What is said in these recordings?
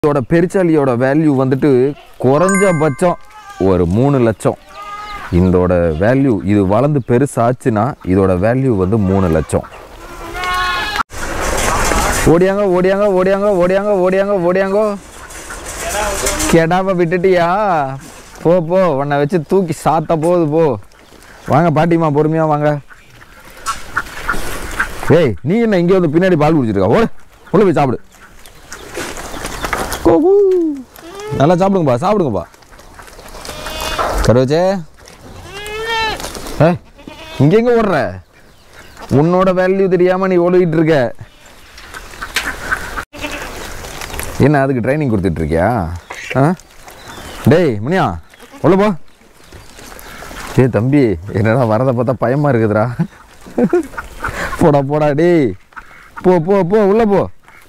இதோட பெருச்சாலியோட வேல்யூ வந்துட்டு குறைஞ்சபட்சம் ஒரு 3 லட்சம். இதோட வேல்யூ இது வளர்ந்து பெருசாச்சுன்னா இதோட வேல்யூ வந்து 3 லட்சம். ஓடியாங்க ஓடியாங்க ஓடியாங்க ஓடியாங்க ஓடியாங்க ஓடியாங்கோ. கெடாவை விட்டுட்டியா? போ போ, உன்னை வச்சு தூக்கி சாத்த போகுது போ. வாங்க பாட்டிமா, பொறுமையா வாங்க. ஏய், நீ என்ன இங்கே வந்து பின்னாடி பால் குடிச்சிருக்கா? உள்ள போய் சாப்பிடு. நல்லா சாப்பிடுங்கப்பா, சாப்பிடுங்கப்பா. கரோச்சே, இங்க எங்க ஓடுற? உன்னோட வேல்யூ தெரியாம நீ ஓடிட்டு இருக்க. என்ன அதுக்கு ட்ரைனிங் கொடுத்துட்டு இருக்கியா? டேய் முனியா, உள்ள போ. டேய் தம்பி, என்னடா வரதை பார்த்தா பயமா இருக்குதுடா. போடா போடா டேய், போ போ போ, உள்ள போ.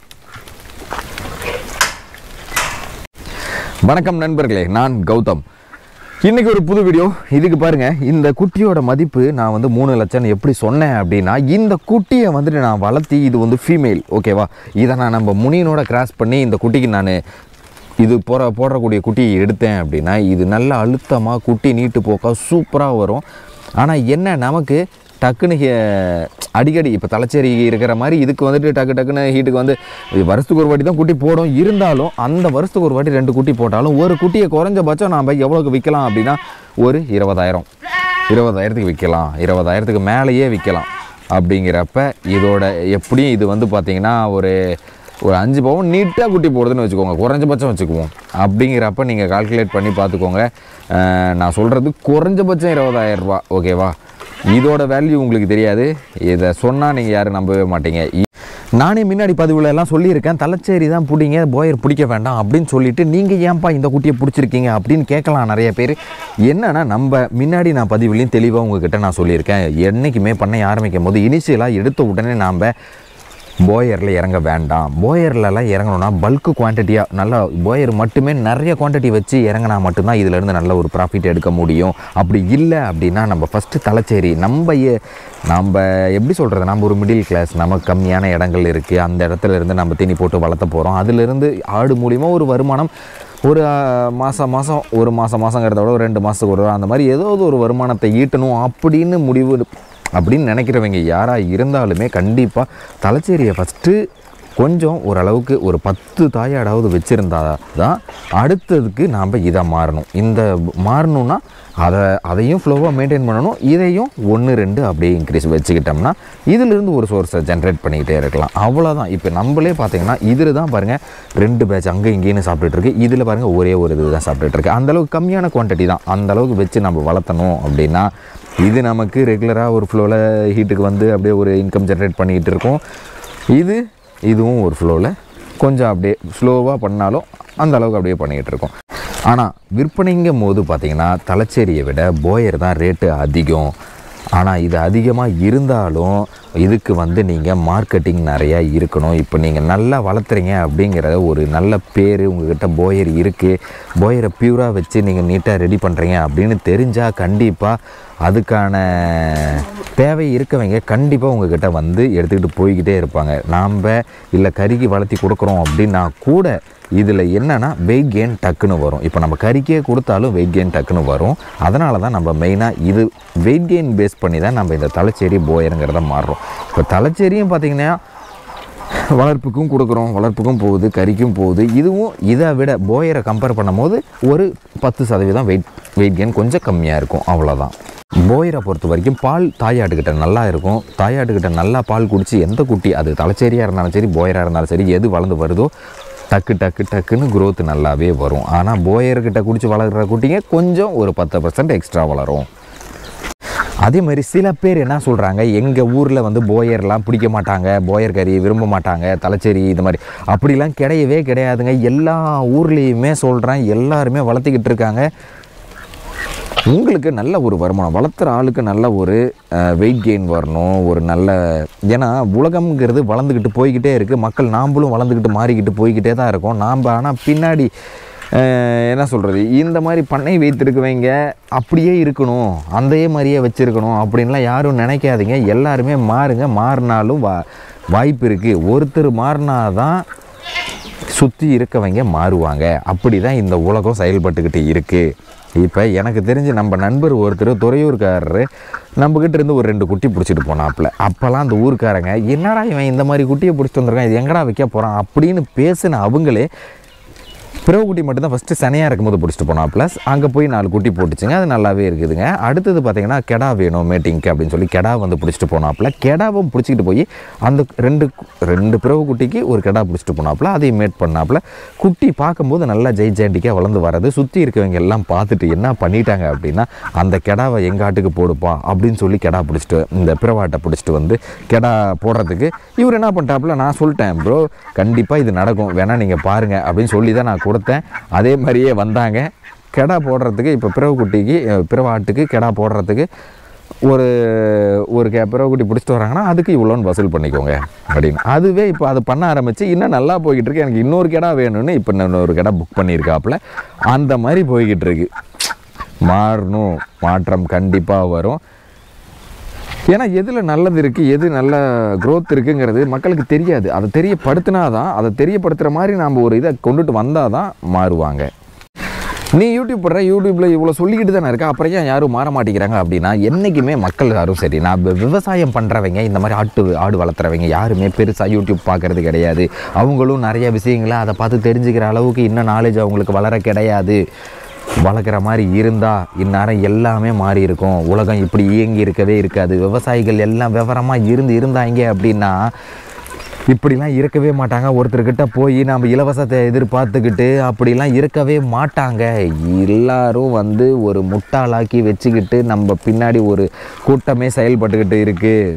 வணக்கம் நண்பர்களே, நான் கௌதம். இன்னைக்கு ஒரு புது வீடியோ. இதுக்கு பாருங்க, இந்த குட்டியோட மதிப்பு நான் வந்து 3 லட்சம் எப்படி சொன்னேன் அப்படின்னா, இந்த குட்டியை வந்துட்டு நான் வளர்த்தி, இது வந்து ஃபீமேல், ஓகேவா? இதை நான் நம்ம முனியனோட கிராஸ் பண்ணி இந்த குட்டிக்கு நான் இது போடுறக்கூடிய குட்டியை எடுத்தேன் அப்படின்னா, இது நல்ல அழுத்தமாக குட்டி நீட்டு போக்கா சூப்பராக வரும். ஆனால் என்ன, நமக்கு டக்குன்னு அடிக்கடி இப்போ தலைச்சேரி இருக்கிற மாதிரி இதுக்கு வந்துட்டு டக்குன்னு ஹீட்டுக்கு வந்து வருஷத்துக்கு ஒரு வாட்டி தான் குட்டி போடும். இருந்தாலும் அந்த வருஷத்துக்கு ஒரு வாட்டி 2 குட்டி போட்டாலும் ஒரு குட்டியை குறைஞ்சபட்சம் நாம் எவ்வளோக்கு விற்கலாம் அப்படின்னா, ஒரு 20,000 விற்கலாம், 20,000 மேலேயே விற்கலாம். அப்படிங்கிறப்ப இதோட எப்படியும் இது வந்து பார்த்திங்கன்னா ஒரு 5 பவுன் நீட்டாக குட்டி போடுதுன்னு வச்சுக்கோங்க, குறைஞ்சபட்சம் வச்சுக்குவோம். அப்படிங்கிறப்ப நீங்கள் கால்குலேட் பண்ணி பார்த்துக்கோங்க. நான் சொல்கிறது குறைஞ்சபட்சம் 20,000 ரூபா, ஓகேவா? இதோட வேல்யூ உங்களுக்கு தெரியாது. இதை சொன்னால் நீங்கள் யாரும் நம்பவே மாட்டீங்க. நானே முன்னாடி பதிவில் எல்லாம் சொல்லியிருக்கேன், தலைச்சேரி தான் பிடிங்க, போயர் பிடிக்க வேண்டாம் அப்படின்னு சொல்லிட்டு, நீங்கள் ஏன்பா இந்த குட்டியை பிடிச்சிருக்கீங்க அப்படின்னு கேட்கலாம் நிறைய பேர். என்னென்னா, நம்ம முன்னாடி நான் பதிவுலையும் தெளிவாக உங்ககிட்ட நான் சொல்லியிருக்கேன், என்றைக்குமே பண்ணை ஆரம்பிக்கும் போது இனிஷியலாக எடுத்த உடனே நாம் போயரில் இறங்க வேண்டாம். போயர்லலாம் இறங்கணுன்னா பல்க்கு குவான்டிட்டியாக நல்லா போயர் மட்டுமே நிறைய குவான்டிட்டி வச்சு இறங்கினா மட்டும்தான் இதிலேருந்து நல்ல ஒரு ப்ராஃபிட் எடுக்க முடியும். அப்படி இல்லை அப்படின்னா நம்ம ஃபஸ்ட்டு தலைச்சேரி நம்ம எப்படி சொல்கிறது, நம்ம ஒரு மிடில் கிளாஸ், நமக்கு கம்மியான இடங்கள் இருக்குது, அந்த இடத்துல இருந்து நம்ம தீனி போட்டு வளர்த்த போகிறோம். அதிலிருந்து ஆடு மூலிமா ஒரு வருமானம் ஒரு மாதங்கிறத விட ஒரு 2 மாதத்துக்கு ஒரு அந்த மாதிரி ஏதாவது ஒரு வருமானத்தை ஈட்டணும் அப்படின்னு நினைக்கிறவங்க யாராக இருந்தாலுமே கண்டிப்பாக தலைச்சேரியை ஃபஸ்ட்டு கொஞ்சம் ஓரளவுக்கு ஒரு 10 தாயாடாவது வச்சுருந்தா தான் அடுத்ததுக்கு நாம் இதை மாறணும். இந்த மாறணுன்னா அதையும் ஃப்ளோவாக மெயின்டைன் பண்ணணும், இதையும் 1-2 அப்படியே இன்க்ரீஸ் வச்சுக்கிட்டோம்னா இதிலிருந்து ஒரு சோர்ஸை ஜென்ரேட் பண்ணிக்கிட்டே இருக்கலாம். அவ்வளோதான். இப்போ நம்மளே பார்த்தீங்கன்னா இதில் தான் பாருங்கள் 2 பேட்ச் அங்கே இங்கேன்னு சாப்பிட்டுருக்கு, இதில் பாருங்கள் ஒரே ஒரு இது தான் சாப்பிட்டுருக்கு. அந்தளவுக்கு கம்மியான குவான்டிட்டி தான், அந்தளவுக்கு வச்சு நம்ம வளர்த்தணும் அப்படின்னா இது நமக்கு ரெகுலராக ஒரு ஃப்ளோவில் ஹீட்டுக்கு வந்து அப்படியே ஒரு இன்கம் ஜென்ரேட் பண்ணிக்கிட்டு இருக்கோம். இதுவும் ஒரு ஃப்ளோவில் கொஞ்சம் அப்படியே ஸ்லோவாக பண்ணாலும் அந்த அளவுக்கு அப்படியே பண்ணிக்கிட்டு இருக்கோம். ஆனால் விற்பனைங்கும் போது பார்த்திங்கன்னா தலைச்சேரியை விட போயர் தான் ரேட்டு அதிகம். ஆனால் இது அதிகமாக இருந்தாலும் இதுக்கு வந்து நீங்கள் மார்க்கெட்டிங் நிறையா இருக்கணும். இப்போ நீங்கள் நல்லா வளர்த்துறீங்க அப்படிங்கிற ஒரு நல்ல பேர் உங்கள்கிட்ட போயர் இருக்குது, போயரை பியூராக வச்சு நீங்கள் நீட்டாக ரெடி பண்ணுறீங்க அப்படின்னு தெரிஞ்சால் கண்டிப்பாக அதுக்கான தேவை இருக்கவங்க கண்டிப்பாக உங்கள்கிட்ட வந்து எடுத்துக்கிட்டு போய்கிட்டே இருப்பாங்க. நாம் இல்லை கறிக்கு வளர்த்தி கொடுக்குறோம் அப்படின்னா கூட இதில் என்னென்னா வெயிட் கெயின் டக்குன்னு வரும். இப்போ நம்ம கறிக்கே கொடுத்தாலும் வெயிட் கெயின் டக்குன்னு வரும். அதனால தான் நம்ம மெயினாக இது வெயிட் கெயின் பேஸ் பண்ணி தான் நம்ம இந்த தலைச்சேரி போயருங்கிறத மாறுறோம். இப்போ தலைச்சேரியும் பார்த்திங்கன்னா வளர்ப்புக்கும் கொடுக்குறோம், வளர்ப்புக்கும் போகுது, கறிக்கும் போகுது. இதுவும் இதை விட போயரை கம்பேர் பண்ணும் போது ஒரு 10% வெயிட் கெயின் கொஞ்சம் கம்மியாக இருக்கும், அவ்வளோதான். போயரை பொறுத்த வரைக்கும் பால் தாயாட்டுக்கிட்ட நல்லா இருக்கும். தாயாட்டுக்கிட்ட நல்லா பால் குடித்து எந்த குட்டி, அது தலைச்சேரியாக இருந்தாலும் சரி போயராக இருந்தாலும் சரி, எது வளர்ந்து வருதோ டக்குன்னு growth நல்லாவே வரும். ஆனால் போயர்கிட்ட குடிச்சு வளர்கிற குட்டிங்க கொஞ்சம் ஒரு 10% எக்ஸ்ட்ரா வளரும். அதே மாதிரி சில பேர் என்ன சொல்கிறாங்க, எங்கள் ஊரில் வந்து போயர்லாம் பிடிக்க மாட்டாங்க, போயர் கறி விரும்ப மாட்டாங்க, தலைச்சேரி இது மாதிரி அப்படிலாம் கிடையவே கிடையாதுங்க. எல்லா ஊர்லேயுமே சொல்கிறேன், எல்லாருமே வளர்த்திக்கிட்டு இருக்காங்க. உங்களுக்கு நல்ல ஒரு வருமானம், வளர்த்துற ஆளுக்கு நல்ல ஒரு வெயிட் கெயின் வரணும், ஒரு நல்ல, ஏன்னா உலகம்ங்கிறது வளர்ந்துக்கிட்டு போய்கிட்டே இருக்குது, மக்கள் நாம்பளும் வளர்ந்துக்கிட்டு மாறிக்கிட்டு போய்கிட்டே தான் இருக்கோம். நாம் ஆனால் பின்னாடி என்ன சொல்கிறது, இந்த மாதிரி பண்ணை வைத்திருக்கவங்க அப்படியே இருக்கணும், அதே மாதிரியே வச்சுருக்கணும் அப்படின்லாம் யாரும் நினைக்காதீங்க. எல்லாருமே மாறுங்க, மாறினாலும் வாய்ப்பு இருக்குது. ஒருத்தர் மாறினாதான் சுற்றி இருக்கவங்க மாறுவாங்க. அப்படி தான் இந்த உலகம் செயல்பட்டுக்கிட்டு இருக்குது. இப்போ எனக்கு தெரிஞ்சு நம்ம நண்பர் ஒருத்தர் துறையூர்காரரு நம்மக்கிட்ட இருந்து ஒரு 2 குட்டி பிடிச்சிட்டு போனாப்புல. அப்போல்லாம் அந்த ஊருக்காரங்க என்னடா இவன் இந்த மாதிரி குட்டியை பிடிச்சிட்டு வந்திருக்கான், இது எங்கடா வைக்க போகிறான் அப்படின்னு பேசின அவங்களே பிறகு குட்டி மட்டும்தான் ஃபஸ்ட்டு சனையாக இருக்கும்போது பிடிச்சிட்டு போனால். ப்ளஸ் அங்கே போய் 4 குட்டி போட்டுச்சுங்க. அது நல்லாவே இருக்குதுங்க. அடுத்தது பார்த்திங்கன்னா கெடா வேணும் மேட்டிங்க்கு அப்படின்னு சொல்லி கெடா வந்து பிடிச்சிட்டு போனாப்புல. கெடாவும் பிடிச்சிக்கிட்டு போய் அந்த 2 பிறகு குட்டிக்கு ஒரு கெடா பிடிச்சிட்டு போனாப்புல. அதையும் மேட் பண்ணாப்புல. குட்டி பார்க்கும்போது நல்லா ஜெய்ஜாண்டிக்காக வளர்ந்து வர்றது. சுற்றி இருக்கவங்க எல்லாம் பார்த்துட்டு என்ன பண்ணிட்டாங்க அப்படின்னா, அந்த கெடாவை எங்கள் ஆட்டுக்கு போடுப்பா அப்படின்னு சொல்லி கெடா பிடிச்சிட்டு இந்த பிறவாட்டை பிடிச்சிட்டு வந்து கெடா போடுறதுக்கு இவர் என்ன பண்ணிட்டாப்புல, நான் சொல்லிட்டேன் ப்ரோ கண்டிப்பாக இது நடக்கும், வேணால் நீங்கள் பாருங்கள் அப்படின்னு சொல்லி தான் நான் கொடுத்தேன். அதே மாதிரியே வந்தாங்க கெடா போடுறதுக்கு. இப்போ பிறவு குட்டிக்கு பிறவாட்டுக்கு கெடா போடுறதுக்கு ஒரு பிறகுக்குட்டி பிடிச்சிட்டு வராங்கன்னா அதுக்கு இவ்வளோன்னு வசூல் பண்ணிக்கோங்க அப்படின்னு. அதுவே இப்போ அது பண்ண ஆரம்பித்து இன்னும் நல்லா போய்கிட்டு இருக்கு. எனக்கு இன்னொரு கெடா வேணும்னு இப்போ இன்னொரு கெடா புக் பண்ணியிருக்காப்புல. அந்த மாதிரி போய்கிட்டு இருக்கு. மாறணும், மாற்றம் கண்டிப்பாக வரும். ஏன்னா எதில் நல்லது இருக்குது, எது நல்ல க்ரோத் இருக்குங்கிறது மக்களுக்கு தெரியாது. அதை தெரியப்படுத்தினா தான், அதை தெரியப்படுத்துகிற மாதிரி நாம் ஒரு இதை கொண்டுட்டு வந்தால் தான் மாறுவாங்க. நீ யூடியூப் போடுற, யூடியூப்பில் இவ்வளோ சொல்லிக்கிட்டு தானே இருக்கா, அப்புறம் ஏன் யாரும் மாற மாட்டேங்கிறாங்க அப்படின்னா, என்றைக்குமே மக்கள் யாரும் சரி, நான் விவசாயம் பண்ணுறவங்க, இந்த மாதிரி ஆடு வளர்த்துறவங்க யாருமே பெருசாக யூடியூப் பார்க்குறது கிடையாது. அவங்களும் நிறைய விஷயங்களை அதை பார்த்து தெரிஞ்சுக்கிற அளவுக்கு இன்னும் நாலேஜ் அவங்களுக்கு வளர கிடையாது. வளர்க்குற மாதிரி இருந்தால் இந்நேரம் எல்லாமே மாறி இருக்கும். உலகம் இப்படி இயங்கி இருக்கவே இருக்காது. விவசாயிகள் எல்லாம் விவரமாக இருந்தாங்க அப்படின்னா இப்படிலாம் இருக்கவே மாட்டாங்க. ஒருத்தர்கிட்ட போய் நம்ம இலவசத்தை எதிர்பார்த்துக்கிட்டு அப்படிலாம் இருக்கவே மாட்டாங்க. எல்லாரும் வந்து ஒரு முட்டாளாக்கி வச்சுக்கிட்டு நம்ம பின்னாடி ஒரு கூட்டமே செயல்பட்டுக்கிட்டு இருக்குது.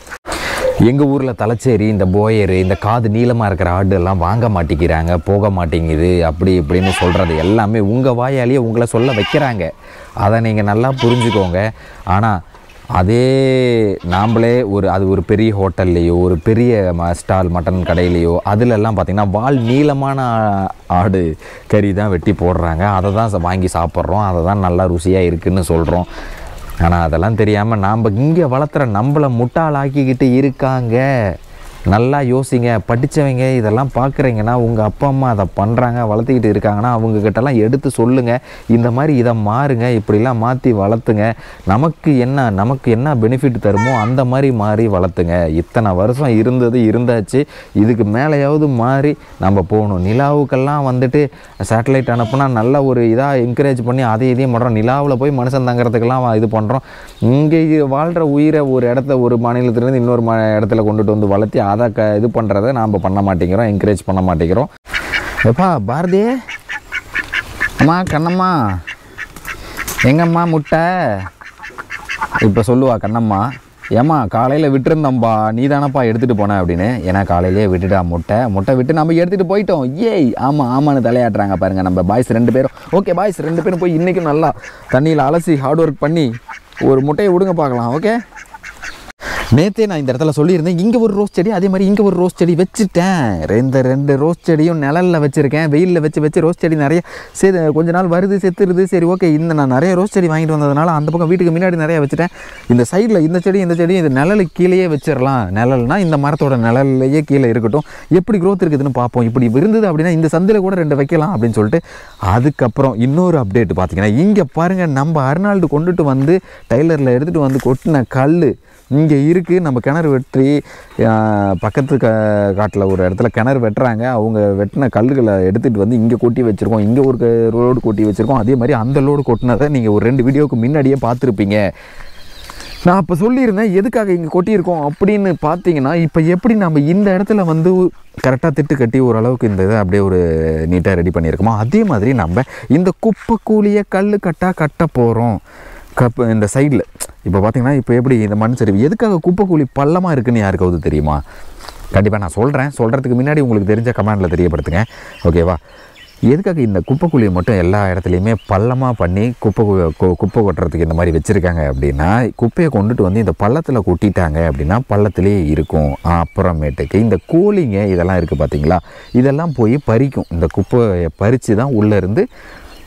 எங்கள் ஊரில் தலச்சேரி, இந்த போயரு, இந்த காது நீளமாக இருக்கிற ஆடு எல்லாம் வாங்க மாட்டேங்கிறாங்க, போக மாட்டேங்குது அப்படி இப்படின்னு சொல்கிறது எல்லாமே உங்கள் வாயாலேயே உங்களை சொல்ல வைக்கிறாங்க. அதை நீங்கள் நல்லா புரிஞ்சுக்கோங்க. ஆனால் அதே நாம்ளே அது ஒரு பெரிய ஹோட்டல்லையோ ஒரு பெரிய ஸ்டால் மட்டன் கடையிலையோ அதிலெல்லாம் பார்த்திங்கன்னா வால் நீளமான ஆடு கறி தான் வெட்டி போடுறாங்க. அதை தான் வாங்கி சாப்பிட்றோம். அதை தான் நல்லா ருசியாக இருக்குதுன்னு சொல்கிறோம். ஆனால் அதெல்லாம் தெரியாமல் நாம் இங்கே வளர்த்துற நம்மளை முட்டாளாக்கிக்கிட்டு இருக்காங்க. நல்லா யோசிங்க. படித்தவங்க இதெல்லாம் பார்க்குறீங்கன்னா, உங்கள் அப்பா அம்மா அதை பண்ணுறாங்க, வளர்த்துக்கிட்டு இருக்காங்கன்னா அவங்கக்கிட்டலாம் எடுத்து சொல்லுங்கள். இந்த மாதிரி இதை மாறுங்க, இப்படிலாம் மாற்றி வளர்த்துங்க. நமக்கு என்ன பெனிஃபிட் தருமோ அந்த மாதிரி மாறி வளர்த்துங்க. இத்தனை வருஷம் இருந்தாச்சு. இதுக்கு மேலேயாவது மாறி நம்ம போகணும். நிலாவுக்கெல்லாம் வந்துட்டு சேட்டலைட் அனுப்புனா நல்ல ஒரு இதாக என்கரேஜ் பண்ணி இதையும் பண்ணுறோம். நிலாவில் போய் மனுஷன் தங்குறதுக்கெல்லாம் இது பண்ணுறோம். இங்கே வாழ்கிற உயிரை ஒரு மாநிலத்திலேருந்து இன்னொரு இடத்துல கொண்டுட்டு வந்து வளர்த்தி அதை இது பண்ணுறதை நாம் பண்ண மாட்டேங்கிறோம், என்கரேஜ் பண்ண மாட்டேங்கிறோம். எப்பா பாரதி, அம்மா கண்ணம்மா எங்கம்மா முட்டை இப்போ சொல்லுவா கண்ணம்மா, ஏம்மா காலையில் விட்டுருந்தோம்ப்பா, நீ தானப்பா எடுத்துகிட்டு போனேன் அப்படின்னு. ஏன்னா காலையிலேயே விட்டுட்டா முட்டை விட்டு நம்ம எடுத்துகிட்டு போயிட்டோம். ஏய் ஆமான்னு தலையாட்டுறாங்க பாருங்கள் நம்ம பாய்ஸ் 2 பேரும். ஓகே பாய்ஸ் 2 பேரும் போய் இன்றைக்கும் நல்லா தண்ணியில் அலசி ஹார்ட் ஒர்க் பண்ணி ஒரு முட்டையை விடுங்க பார்க்கலாம். ஓகே, நேற்றே நான் இந்த இடத்துல சொல்லியிருந்தேன், இங்கே ஒரு ரோஸ் செடி, அதே மாதிரி இங்கே ஒரு ரோஸ் செடி வச்சுட்டேன். 2 ரோஸ் செடியும் நிழலில் வச்சுருக்கேன். வெயிலில் வச்சு ரோஸ் செடி நிறைய கொஞ்ச நாள் வருது, செத்துருது. சரி ஓகே, நான் நிறைய ரோஸ் செடி வாங்கிட்டு வந்ததுனால அந்த பக்கம் வீட்டுக்கு முன்னாடி நிறைய வச்சுட்டேன். இந்த சைடில் இந்த செடி இந்த நிழலுக்கு கீழேயே வச்சிடலாம். நிழல்னால் இந்த மரத்தோட நிழல்லையே கீழே இருக்கட்டும், எப்படி க்ரோத் இருக்குதுன்னு பார்ப்போம். இப்படி இருந்தது அப்படின்னா இந்த சந்தில் கூட 2 வைக்கலாம் அப்படின்னு சொல்லிட்டு. அதுக்கப்புறம் இன்னொரு அப்டேட் பார்த்தீங்கன்னா, இங்கே பாருங்கள், நம்ம அர்னால்டு கொண்டுட்டு வந்து டைலரில் எடுத்துகிட்டு வந்து கொட்டின கல் இங்கே இருக்குது. நம்ம கிணறு வெட்டி பக்கத்து காட்டில் ஒரு இடத்துல கிணறு வெட்டுறாங்க. அவங்க வெட்டின கல்லுகளை எடுத்துகிட்டு வந்து இங்கே கொட்டி வச்சுருக்கோம். இங்கே ஒரு லோடு கொட்டி வச்சுருக்கோம். அதே மாதிரி அந்த லோடு கொட்டினதை நீங்கள் ஒரு 2 வீடியோவுக்கு முன்னாடியே பார்த்துருப்பீங்க. நான் அப்போ சொல்லியிருந்தேன் எதுக்காக இங்கே கொட்டியிருக்கோம் அப்படின்னு. பார்த்தீங்கன்னா இப்போ எப்படி நம்ம இந்த இடத்துல வந்து கரெக்டாக திட்டு கட்டி ஓரளவுக்கு இந்த இதை அப்படியே ஒரு நீட்டாக ரெடி பண்ணியிருக்கோமோ, அதே மாதிரி நம்ம இந்த குப்பை கூலியை கட்ட போகிறோம். இந்த சைடில் இப்போ பார்த்திங்கன்னா, இப்போ எப்படி இந்த மண் சரிவு எதுக்காக குப்பை கூலி பள்ளமாக இருக்குதுன்னு யாருக்காவது தெரியுமா? கண்டிப்பாக நான் சொல்கிறதுக்கு முன்னாடி உங்களுக்கு தெரிஞ்ச கமெண்டில் தெரியப்படுத்துங்க. ஓகேவா? எதுக்காக இந்த குப்பை குழியை மட்டும் எல்லா இடத்துலையுமே பள்ளமாக பண்ணி குப்பை கொட்டுறதுக்கு இந்த மாதிரி வச்சுருக்காங்க அப்படின்னா, குப்பையை கொண்டுட்டு வந்து இந்த பள்ளத்தில் கொட்டிட்டாங்க அப்படின்னா பள்ளத்துலேயே இருக்கும். அப்புறமேட்டுக்கு இந்த கோழிங்க இதெல்லாம் இருக்குது பார்த்தீங்களா, இதெல்லாம் போய் பறிக்கும். இந்த குப்பையை பறித்து தான் உள்ளேருந்து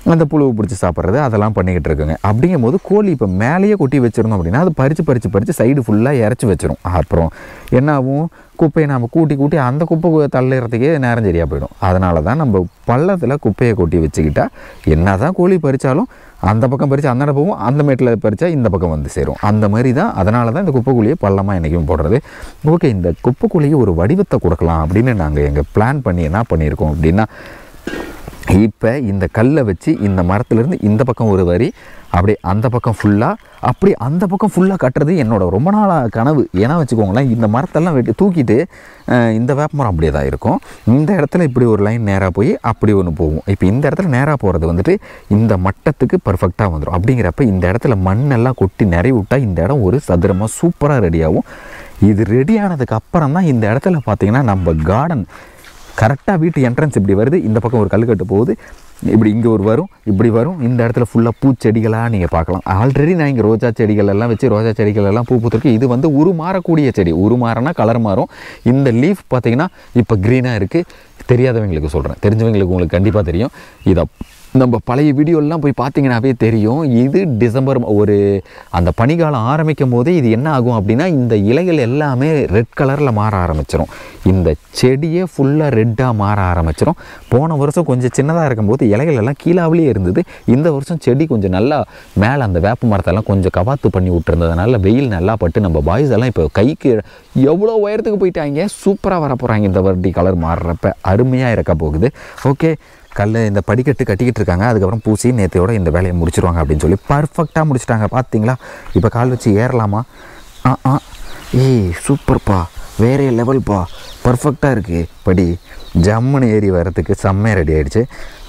அந்த புழுவை பிடிச்சி சாப்பிட்றது அதெல்லாம் பண்ணிக்கிட்டு இருக்குங்க. அப்படிங்கும்போது கோழி இப்போ மேலேயே கொட்டி வச்சிருந்தோம் அப்படின்னா அது பறித்து சைடு ஃபுல்லாக இறச்சி வச்சிரும். அப்புறம் என்ன ஆகும், குப்பையை நம்ம கூட்டி அந்த குப்பை தள்ளுறதுக்கே நேரம் சரியாக போயிடும். அதனால தான் நம்ம பள்ளத்தில் குப்பையை கொட்டி வச்சுக்கிட்டா என்ன தான் கோழி பறித்தாலும் அந்த பக்கம் பறித்து அந்த போகும், அந்த மேட்டில் பறித்தா இந்த பக்கம் வந்து சேரும். அந்த மாதிரி தான், அதனால தான் இந்த குப்பைக்குழியை பள்ளமாக என்றைக்கும் போடுறது. ஓகே, இந்த குப்பைக்குழியை ஒரு வடிவத்தை கொடுக்கலாம் அப்படின்னு நாங்கள் எங்கள் பிளான் பண்ணி என்ன பண்ணியிருக்கோம் அப்படின்னா, இப்போ இந்த கல்லை வச்சு இந்த மரத்துலேருந்து இந்த பக்கம் ஒரு வரி, அப்படி அந்த பக்கம் ஃபுல்லாக, அப்படி அந்த பக்கம் ஃபுல்லாக கட்டுறது என்னோடய ரொம்ப நாளாக கனவு. ஏன்னா வச்சுக்கோங்களேன், இந்த மரத்தெல்லாம் வெட்டி தூக்கிட்டு இந்த வேப்பமரம் அப்படியே தான் இருக்கும். இந்த இடத்துல இப்படி ஒரு லைன் நேராக போய் அப்படி ஒன்று போகும். இப்போ இந்த இடத்துல நேராக போகிறது வந்துட்டு இந்த மட்டத்துக்கு பர்ஃபெக்டாக வந்துடும். அப்படிங்கிறப்ப இந்த இடத்துல மண்ணெல்லாம் கொட்டி நிறைய விட்டால் இந்த இடம் ஒரு சதுரமாக சூப்பராக ரெடியாகும். இது ரெடி ஆனதுக்கு அப்புறம் தான் இந்த இடத்துல பார்த்திங்கன்னா நம்ம கார்டன் கரெக்டாக வீட்டு என்ட்ரன்ஸ் இப்படி வருது, இந்த பக்கம் ஒரு கல்லுக்கட்டு போகுது, இப்படி இங்கே ஒரு வரும், இப்படி வரும். இந்த இடத்துல ஃபுல்லாக பூச்செடிகளாக நீங்கள் பார்க்கலாம். ஆல்ரெடி நான் இங்கே ரோஜா செடிகள் எல்லாம் வச்சு ரோஜா செடிகள் எல்லாம் பூ பூத்துருக்கு. இது வந்து உருமாறக்கூடிய செடி, உருமாறனா கலர் மாறும். இந்த லீஃப் பார்த்திங்கன்னா இப்போ க்ரீனாக இருக்குது. தெரியாதவங்களுக்கு சொல்கிறேன், தெரிஞ்சவங்களுக்கு உங்களுக்கு கண்டிப்பாக தெரியும். இதை நம்ம பழைய வீடியோலாம் போய் பார்த்தீங்கன்னாவே தெரியும். இது டிசம்பர் ஒரு அந்த பனிக்காலம் ஆரம்பிக்கும் போதே இது என்ன ஆகும் அப்படின்னா, இந்த இலைகள் எல்லாமே ரெட் கலரில் மாற ஆரம்பிச்சிடும். இந்த செடியே ஃபுல்லாக ரெட்டாக மாற ஆரம்பிச்சிடும். போன வருஷம் கொஞ்சம் சின்னதாக இருக்கும்போது இலைகள் எல்லாம் கீழாவிலே இருந்தது. இந்த வருஷம் செடி கொஞ்சம் நல்லா மேலே அந்த வேப்ப மரத்தெல்லாம் கொஞ்சம் கவாத்து பண்ணி விட்டுருந்ததுனால வெயில் நல்லா பட்டு நம்ம பாய்ஸ் எல்லாம் இப்போ கைக்கு எவ்வளோ உயரத்துக்கு போயிட்டாங்க. சூப்பராக வர போகிறாங்க. இந்த வருடி கலர் மாறுறப்ப அருமையாக இருக்க போகுது. ஓகே, கல் இந்த படிக்கட்டு கட்டிக்கிட்டு இருக்காங்க. அதுக்கப்புறம் பூசி நேற்றையோட இந்த வேலையை முடிச்சிருவாங்க அப்படின்னு சொல்லி பர்ஃபெக்டாக முடிச்சிட்டாங்க. பார்த்தீங்களா, இப்போ கால் வச்சு ஏறலாமா? சூப்பர்ப்பா, வேறே லெவல்ப்பா, பர்ஃபெக்டாக இருக்குது. படி ஜம்முன்னு ஏறி வரத்துக்கு செம்மையாக ரெடி ஆகிடுச்சு.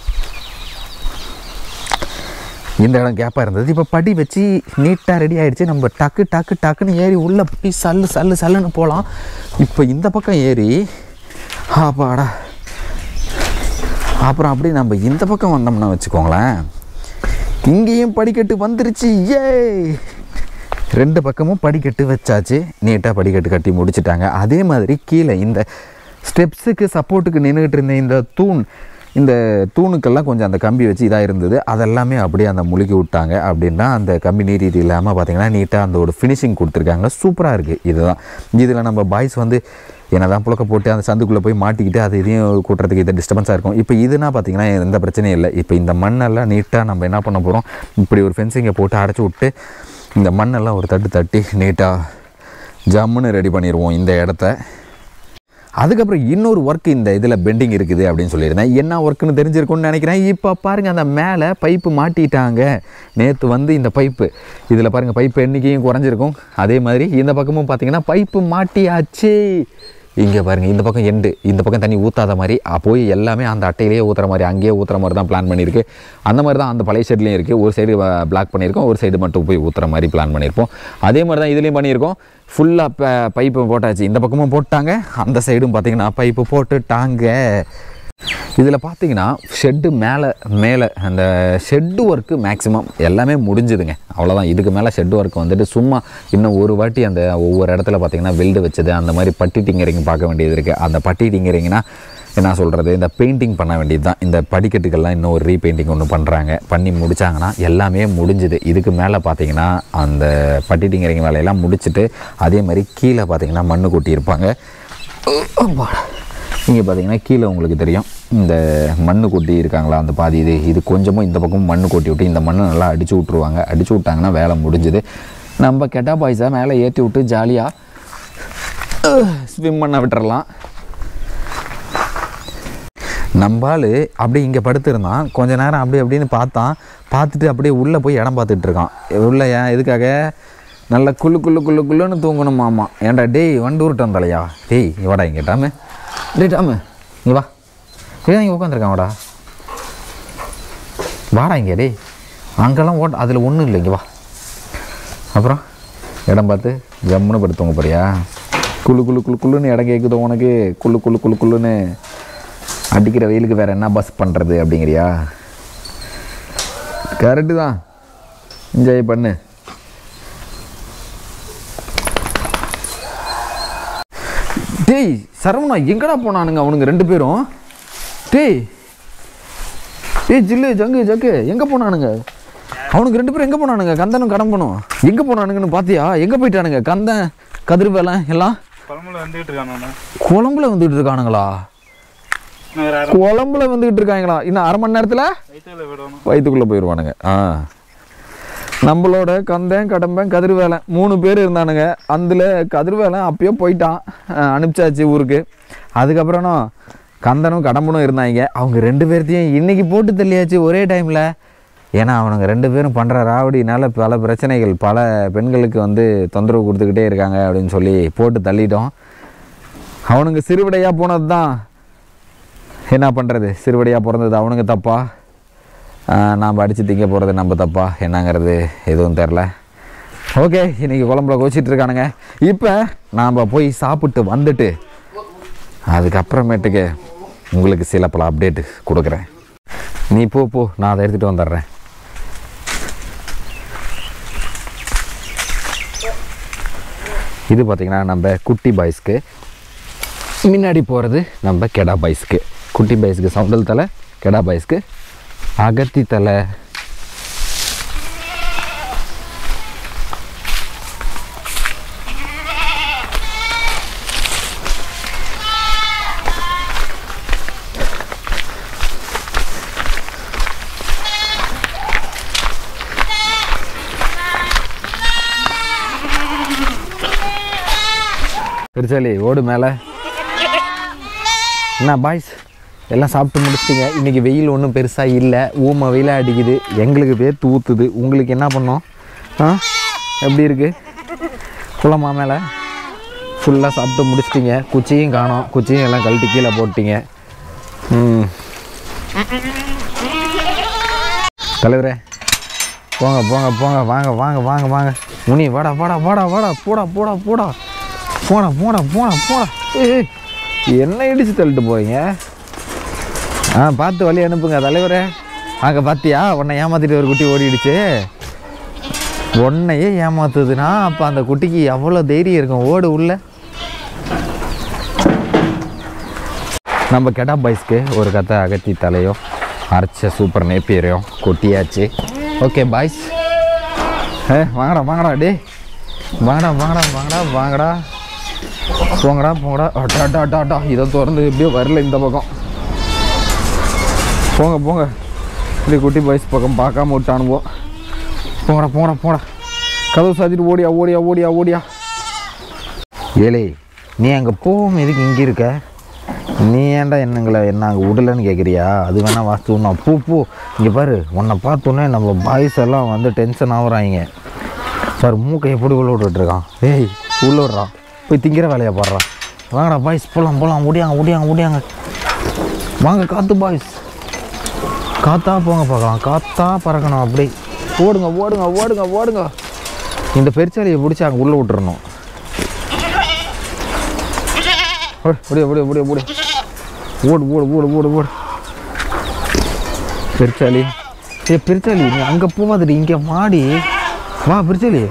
இந்த இடம் கேப்பாக இருந்தது, இப்போ படி வச்சு நீட்டாக ரெடி ஆகிடுச்சு. நம்ம டக்குன்னு ஏறி உள்ளே போய் சல்லுன்னு போகலாம். இப்போ இந்த பக்கம் ஏறி ஆப்பாடா, அப்புறம் அப்படி நம்ம இந்த பக்கம் வந்தோம்னா வச்சுக்கோங்களேன், இங்கேயும் படிக்கட்டு வந்துருச்சு. ரெண்டு பக்கமும் படிக்கட்டு வச்சாச்சு. நீட்டாக படிக்கட்டு கட்டி முடிச்சுட்டாங்க. அதே மாதிரி கீழே இந்த ஸ்டெப்ஸுக்கு சப்போர்ட்டுக்கு நின்றுக்கிட்டு இருந்த இந்த தூணுக்கெல்லாம் கொஞ்சம் அந்த கம்பி வச்சு இதாக இருந்தது. அதெல்லாமே அப்படியே அந்த முழுக்கி விட்டாங்க. அப்படின்னா அந்த கம்பி நீட்டி இல்லாமல் பார்த்திங்கன்னா நீட்டாக அந்த ஒரு ஃபினிஷிங் கொடுத்துருக்காங்க. சூப்பராக இருக்குது. இதுதான் இதில் நம்ம பாய்ஸ் வந்து என்ன தான் புழக்க போட்டு அந்த சந்துக்குள்ளே போய் மாட்டிக்கிட்டு அது இதையும் கூட்டுறதுக்கு இது டிஸ்டர்பன்ஸாக இருக்கும். இப்போ இதுனா பார்த்திங்கன்னா எந்த பிரச்சனையும் இல்லை. இப்போ இந்த மண்ணெல்லாம் நீட்டாக நம்ம என்ன பண்ண போகிறோம், இப்படி ஒரு ஃபென்சிங்கை போட்டு அடைச்சி விட்டு இந்த மண்ணெல்லாம் ஒரு தட்டி நீட்டாக ஜம்முன்னு ரெடி பண்ணிடுவோம் இந்த இடத்த. அதுக்கப்புறம் இன்னொரு ஒர்க் இந்த இதில் பெண்டிங் இருக்குது அப்படின்னு சொல்லியிருந்தேன். என்ன ஒர்க்குன்னு தெரிஞ்சிருக்கும்னு நினைக்கிறேன். இப்போ பாருங்கள், அந்த மேலே பைப்பு மாட்டிட்டாங்க. நேற்று வந்து இந்த பைப்பு இதில் பாருங்கள், பைப்பு எண்ணிக்கையும் குறைஞ்சிருக்கும். அதே மாதிரி இந்த பக்கமும் பார்த்திங்கன்னா பைப்பு மாட்டியாச்சு. இங்கே பாருங்கள், இந்த பக்கம் இந்த பக்கம் தண்ணி ஊற்றாத மாதிரி போய் எல்லாமே அந்த அட்டையிலேயே ஊற்றுற மாதிரி, அங்கேயே ஊற்றுற மாதிரி தான் பிளான் பண்ணியிருக்கு. அந்த மாதிரி தான் அந்த பழைய சைட்லேயும் இருக்குது. ஒரு சைடு பிளாக் பண்ணியிருக்கோம், ஒரு சைடு மட்டும் போய் ஊற்றுற மாதிரி பிளான் பண்ணியிருப்போம். அதே மாதிரி தான் இதுலேயும் பண்ணியிருக்கோம். ஃபுல்லாக பைப்பு போட்டாச்சு. இந்த பக்கமும் போட்டாங்க, அந்த சைடும் பார்த்திங்கன்னா பைப்பு போட்டுட்டாங்க. இதில் பார்த்திங்கன்னா ஷெட்டு மேலே அந்த ஷெட்டு ஒர்க்கு மேக்ஸிமம் எல்லாமே முடிஞ்சுதுங்க. அவ்வளோதான். இதுக்கு மேலே ஷெட்டு ஒர்க் வந்துட்டு சும்மா இன்னும் ஒரு வாட்டி அந்த ஒவ்வொரு இடத்துல பார்த்திங்கன்னா வெல்டு வச்சது அந்த மாதிரி பட்டி டிங்கரிங் பார்க்க வேண்டியது இருக்குது. அந்த பட்டி டிங்கரிங்னா என்ன சொல்கிறது, இந்த பெயிண்டிங் பண்ண வேண்டியது தான். இந்த படிக்கட்டுக்கெல்லாம் இன்னும் ஒரு ரீபெயிண்டிங் ஒன்று பண்ணி முடித்தாங்கன்னா எல்லாமே முடிஞ்சுது. இதுக்கு மேலே பார்த்திங்கன்னா அந்த பட்டி டிங்கரிங் வேலையெல்லாம் முடிச்சுட்டு அதே மாதிரி கீழே பார்த்திங்கன்னா மண்ணு கொட்டியிருப்பாங்க. இங்கே பார்த்திங்கன்னா கீழே உங்களுக்கு தெரியும் இந்த மண்ணு கொட்டி இருக்காங்களா அந்த பாதி இது கொஞ்சமும் இந்த பக்கம் மண்ணு கொட்டி விட்டு இந்த மண்ணை நல்லா அடித்து விட்ருவாங்க. அடித்து விட்டாங்கன்னா வேலை முடிஞ்சுது. நம்ம கெட்டா பாய்ஸாக மேலே ஏற்றி விட்டு ஜாலியாக ஸ்விம் பண்ண விட்டுறலாம். நம்பால் அப்படியே இங்கே படுத்துருந்தான். கொஞ்ச நேரம் அப்படின்னு பார்த்துட்டு அப்படியே உள்ளே போய் இடம் பார்த்துட்டு இருக்கான். உள்ளே ஏன் எதுக்காக நல்லா குள்ளுன்னு தூங்கணுமாமா. ஏன்டா டேய் வண்டு உருட்டம் தலையா, டேய் வாடா இங்கே டாமு, டாமு இங்கே வா, இங்கே உட்காந்துருக்கான், வாடா இங்கே, டேய் அங்கெல்லாம் அதில் ஒன்றும் இல்லை, இங்கே வா. அப்புறம் இடம் பார்த்து ஜம்முன்னு படுத்துவங்க போறியா? குள்ளுன்னு இடம் கேட்குதோ உனக்கு? குள்ளுன்னு அடிக்கிற வெயிலுக்கு வேறு என்ன பஸ் பண்ணுறது அப்படிங்கிறியா? கரெக்டு தான், என்ஜாய் பண்ணு. டேய் சரவணா எங்கடா போனானுங்க அவனுங்க ரெண்டு பேரும்? டேய் ஏய் ஜில்லு ஜக்கு எங்கே போனானுங்க? அவனுக்கு 2 பேரும் எங்கே போனானுங்க? கந்தனும் கடம்பனும் எங்கே போனானுங்கன்னு பார்த்தியா? எங்கே போயிட்டானுங்க? கந்தன் கதிர்வேலை எல்லாம் குழம்புல வந்துட்டு இருக்கானுங்களா? குழம்புல வந்துகிட்டு இருக்காங்களா? இன்னும் 1/2 மணி நேரத்தில் வயிற்றுக்குள்ளே போயிடுவானுங்க. நம்மளோட கந்தன் கடம்பன் கதிர்வேலை 3 பேர் இருந்தானுங்க. அதில் கதிர்வேலை அப்பயோ போயிட்டான், அனுப்பிச்சாச்சு ஊருக்கு. அதுக்கப்புறம் கந்தனும் கடம்பனும் இருந்தாங்க. அவங்க 2 பேர்த்தையும் இன்றைக்கி போட்டு தள்ளியாச்சு ஒரே டைமில். ஏன்னா அவனுங்க 2 பேரும் பண்ணுற ராவடினால பல பிரச்சனைகள், பல பெண்களுக்கு வந்து தொந்தரவு கொடுத்துக்கிட்டே இருக்காங்க அப்படின்னு சொல்லி போட்டு தள்ளிட்டோம். அவனுங்க சிறுவிடையாக போனது தான். என்ன பண்ணுறது, சிறுவடியாக பிறந்தது அவனுங்க தப்பா, நாம் அடித்து திங்க போகிறது நம்ம தப்பா என்னங்கிறது எதுவும் தெரில. ஓகே, இன்றைக்கி குழம்புல கோச்சிட்டு இருக்கானுங்க. இப்போ நாம் போய் சாப்பிட்டு வந்துட்டு அதுக்கப்புறமேட்டுக்கு உங்களுக்கு சில பல அப்டேட்டு கொடுக்குறேன். நீ போ, நான் அதை எடுத்துகிட்டு வந்துடுறேன். இது பார்த்திங்கன்னா நம்ம குட்டி பாய்ஸ்க்கு, முன்னாடி போகிறது நம்ம கெடா பாய்ஸ்க்கு. குட்டி பாய்ஸ்க்கு சவுண்டல் தலை, கெடா பாய்ஸ்க்கு அகத்தி தலை. பெருசாலி ஓடு மேலே. என்ன பாய்ஸ் எல்லாம் சாப்பிட்டு முடிச்சிட்டிங்க? இன்றைக்கி வெயில் ஒன்றும் பெருசாக இல்லை, ஊமை வெயிலாக அடிக்குது, எங்களுக்கு பேர் ஊற்றுது. உங்களுக்கு என்ன பண்ணோம்? எப்படி இருக்குது? குளமா மேலே ஃபுல்லாக சாப்பிட்டு முடிச்சிட்டிங்க. குச்சியும் காணோம், குச்சியும் எல்லாம் கழட்டி கீழே போட்டிங்க. தலைவரே போங்க போங்க போங்க, வாங்க வாங்க வாங்க வாங்க. முனி வாடா வாடா வாடா வாடா, போடா போடா போடா போடா போடா போடா போடா. என்ன இடிச்சு தள்ளிட்டு போகிறீங்க? பார்த்து வழி அனுப்புங்க தலைவரே. அங்கே பார்த்தியா, உன்னை ஏமாற்றிட்டு ஒரு குட்டி ஓடிடுச்சு. உன்னையே ஏமாத்துதுன்னா அப்போ அந்த குட்டிக்கு எவ்வளோ தைரியம் இருக்கும். ஓடு உள்ள. நம்ம கெடா பாய்ஸ்க்கு ஒரு கத்தை அகத்தி தலையும் அரைச்ச சூப்பர் நேப்பியரையும் கொட்டியாச்சு. ஓகே பாய்ஸ், வாங்கடா வாங்கடா, டே வாங்கடா வாங்கடா வாங்கடா வாங்கடா, போங்கடா போங்கடா. டாட்டா இதை திறந்து எப்படியோ வரல இந்த பக்கம். போங்க போங்க, இப்படி குட்டி பாய்ஸ் பக்கம் பார்க்காம விட்டானுவோம். போங்கடா போங்கடா போங்கடா, கதவு சாத்திட்டு ஓடியா ஓடியா ஓடியா ஓடியா. ஏலே, நீ அங்கே போகும் எதுக்கு இங்கே இருக்க? நீ ஏன்டா என்னங்களை என்ன அங்கே விடலன்னு கேட்குறியா? அது வேணால் வாஸ்து நான் பூ இங்கே பாரு. உன்னை பார்த்தோன்னே நம்ம பாய்ஸ் எல்லாம் வந்து டென்ஷன் ஆகுறாங்க சார். மூக்கை எப்படி உள்ள விட்டுருக்கான்? ஏய் உள்ள விட்றான், போய் திங்கிற வேலையை பாடுறான். வாங்கடா பாய்ஸ், போகலாம் ஓடியாங்க ஓடியாங்க ஓடியாங்க. வாங்க காற்று பாய்ஸ், காற்றா போங்க பார்க்கலாம், காற்றா பறக்கணும். அப்படி ஓடுங்க ஓடுங்க ஓடுங்க ஓடுங்க. இந்த பெருச்சாலியை பிடிச்சி அங்கே உள்ளே விட்டுறணும். ஓடியா ஓடியா ஓடியா ஓடி, ஓடு ஓடு ஓடு ஓடு ஓடு. பெருச்சாலி, பெருச்சாலி நீ அங்கே போவாதடி, இங்கே மாடி வா. பெருச்சாலி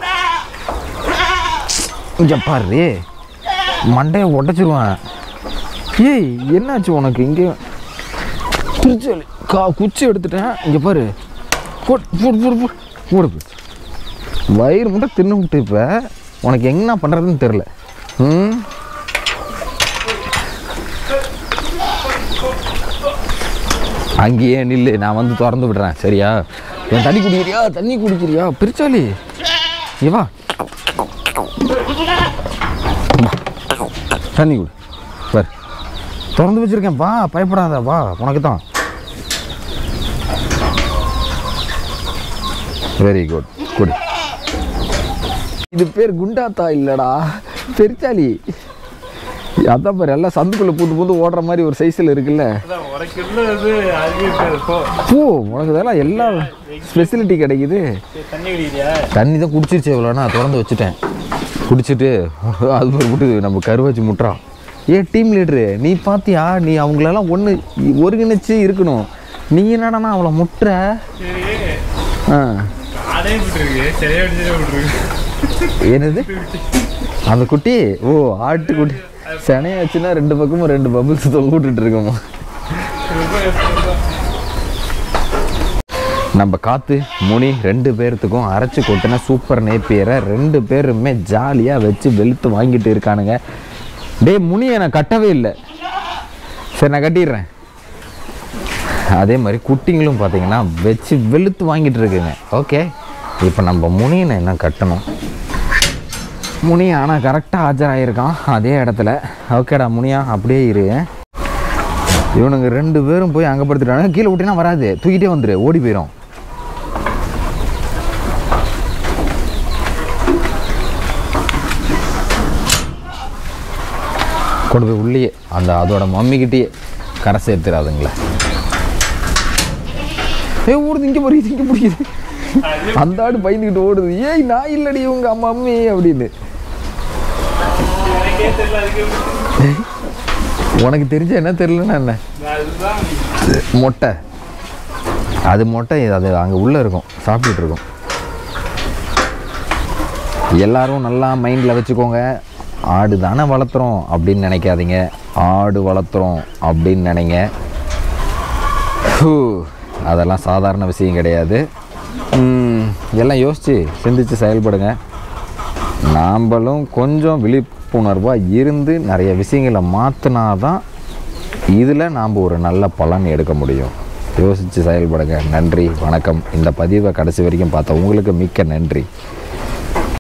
இங்கே பாரு, மண்டையை உடச்சிருவேன். ஏய் என்னாச்சு உனக்கு? இங்கே பெருச்சாலி குச்சி எடுத்துட்டேன். இங்கே பாரு, போடு போடு போடு போடு போடு. வயிறு மட்டும் தின்னு விட்டு இப்போ உனக்கு என்ன பண்ணுறதுன்னு தெரில. அங்கேயே நில்லு, நான் வந்து திறந்து விடுறேன் சரியா? என் தண்ணி குடிக்கிறியா? தண்ணி குடிக்கிறியா பெருச்சாலி? ஏவா தண்ணி குடி. பாரு திறந்து வச்சுருக்கேன், வா பயப்படாத, வா உனக்கு தான். வெரி குட் குடி. இது பேர் குண்டாத்தா இல்லைடா பெருச்சாலி. அதான் பாரு, எல்லாம் சந்துக்குள்ளே பூந்து பூந்து ஓடுற மாதிரி ஒரு சைஸில் இருக்குல்ல. பூ உனக்கு இதெல்லாம் எல்லா ஸ்பெசிலிட்டி கிடைக்குது. தண்ணி தான் குடிச்சிருச்சு எவ்வளோண்ணா, திறந்து வச்சுட்டேன். குடிச்சிட்டு அது மாதிரி விட்டு நம்ம கருவாச்சி முட்டுறான். டீம் லீடரு நீ பார்த்தியா? நீ அவங்களெல்லாம் ஒருங்கிணைச்சு இருக்கணும். நீ என்னடானா அவளை முட்டுற? என்னது அந்த குட்டி? ஓ ஆட்டு குட்டி. செனையை வச்சுன்னா 2 பக்கமும் 2 பபிள்ஸ் தொங்க விட்டுட்டு இருக்கோமா? நம்ம காற்று முனி 2 பேர்த்துக்கும் அரைச்சி கொட்டின சூப்பர் நேப்பியரை 2 பேருமே ஜாலியாக வச்சு வெளுத்து வாங்கிட்டு இருக்கானுங்க. டே முனியை நான் கட்டவே இல்லை, சரி நான் கட்டிடுறேன். அதே மாதிரி குட்டிங்களும் பார்த்தீங்கன்னா வச்சு வெளுத்து வாங்கிட்டு இருக்குங்க. ஓகே, இப்போ நம்ம முனியனை என்ன கட்டணும். முனி ஆனால் கரெக்டாக ஆஜராகிருக்கான் அதே இடத்துல. ஓகேடா முனியா, அப்படியே இரு. இவனுங்க 2 பேரும் போய் அங்கே படுத்துட்டாங்க. கீழே விட்டினா வராது, தூக்கிட்டே வந்துடு, ஓடி போயிடும். கொண்டு போய் உள்ளேயே அதோட மம்மிக்கிட்டேயே கரை சேர்த்துறாதுங்களே. ஓடுது, இங்கே போடுது, இங்கே பிடிக்குது. அந்த ஆடு பயந்துக்கிட்டு ஓடுது. ஏய் நான் இல்லடி உங்க மம்மி அப்படின்னு. உனக்கு தெரிஞ்ச என்ன தெரியலன்னா என்ன, மொட்டை, அது மொட்டை, அது அங்கே உள்ளே இருக்கும், சாப்பிட்டுட்டு இருக்கும். எல்லாரும் நல்லா மைண்டில் வச்சுக்கோங்க. ஆடு தானே வளர்த்துறோம் அப்படின்னு நினைக்காதீங்க, ஆடு வளர்த்துறோம் அப்படின்னு நினைங்க. அதெல்லாம் சாதாரண விஷயம் கிடையாது. எல்லாம் யோசித்து சிந்தித்து செயல்படுங்க. நாம்பளும் கொஞ்சம் விழிப்புணர்வாக இருந்து நிறைய விஷயங்களை மாற்றினா தான் இதில் நாம் ஒரு நல்ல பலன் எடுக்க முடியும். யோசித்து செயல்படுங்க. நன்றி, வணக்கம். இந்த பதிவை கடைசி வரைக்கும் பார்த்த உங்களுக்கு மிக்க நன்றி.